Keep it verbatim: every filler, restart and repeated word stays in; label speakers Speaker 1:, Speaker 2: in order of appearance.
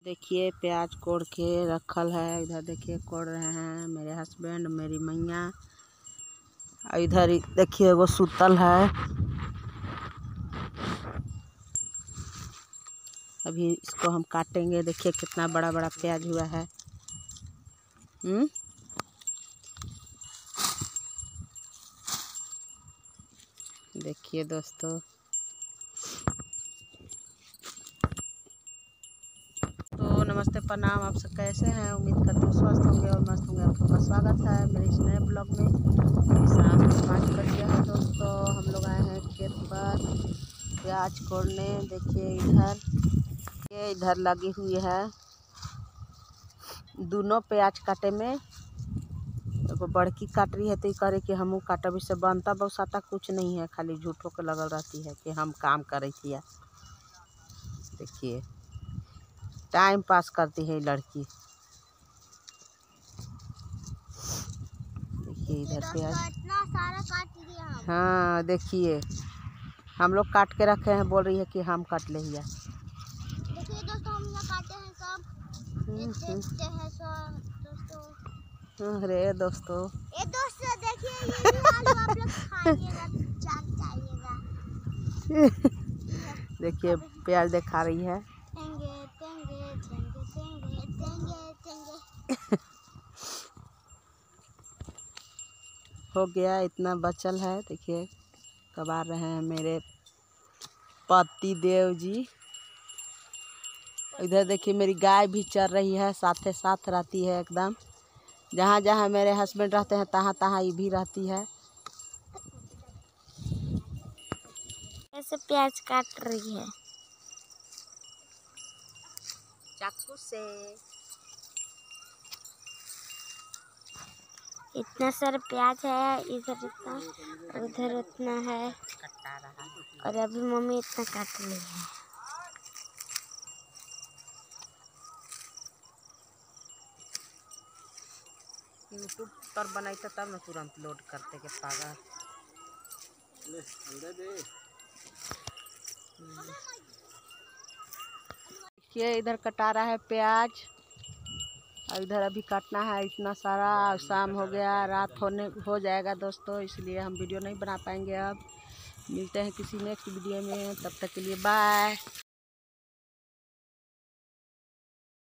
Speaker 1: देखिए प्याज कोड़ के रखल है। इधर देखिए कोड़ रहे हैं मेरे हस्बैंड, मेरी मैया। और इधर देखिए वो सुतल है। अभी इसको हम काटेंगे। देखिए कितना बड़ा बड़ा प्याज हुआ है। हम्म देखिए दोस्तों, तो नमस्ते प्रणाम। आप सब कैसे हैं? उम्मीद करते हैं स्वस्थ होंगे और मस्त होंगे। आप सबका स्वागत है मेरे इस नए ब्लॉग में। अभी शाम को पाँच बज गया है दोस्तों। हम लोग आए हैं खेत पर प्याज कोड़ने। देखिए इधर ये इधर लगी हुई है दोनों प्याज काटे में। एगो बड़की काट रही है तो करे कि हमू काटब। इससे बनता बसाता कुछ नहीं है, खाली झूठों के लगल रहती है कि हम काम करे थी। देखिए टाइम पास करती है लड़की। देखिए इधर प्याज इतना सारा काट दिया हम। हाँ देखिए हम लोग काट के रखे हैं, बोल रही है कि हम काट ले हिया।
Speaker 2: देखिए दोस्तों हम यहाँ काटे हैं सब। देखते हैं सब दोस्तों।
Speaker 1: अरे दोस्तों,
Speaker 2: ये दोस्तों देखिए ये भी आलू आप लोग खाइएगा, चाट जाइएगा।
Speaker 1: देखिए प्याज दिखा रही है।
Speaker 2: तेंगे तेंगे तेंगे तेंगे तेंगे तेंगे।
Speaker 1: हो गया, इतना बचल है। देखिए कबार रहे हैं मेरे पति देव जी। इधर देखिए मेरी गाय भी चर रही है, साथे साथ रहती है एकदम। जहाँ जहाँ मेरे हस्बैंड रहते हैं तहाँ तहाँ ये भी रहती है।
Speaker 2: ऐसे प्याज काट रही है
Speaker 1: चाकू से।
Speaker 2: इतना सारा प्याज है, इधर इतना और उधर उतना है।
Speaker 1: कटा रहा है
Speaker 2: और अभी मम्मी इतना काट रही है।
Speaker 1: यूट्यूब पर बनाते तब न तुरंत लोड करते के पागल। देखिए इधर कटा रहा है प्याज और इधर अभी काटना है इतना सारा। शाम हो गया, रात होने हो जाएगा दोस्तों, इसलिए हम वीडियो नहीं बना पाएंगे। अब मिलते हैं किसी नेक्स्ट वीडियो में, तब तक के लिए बाय।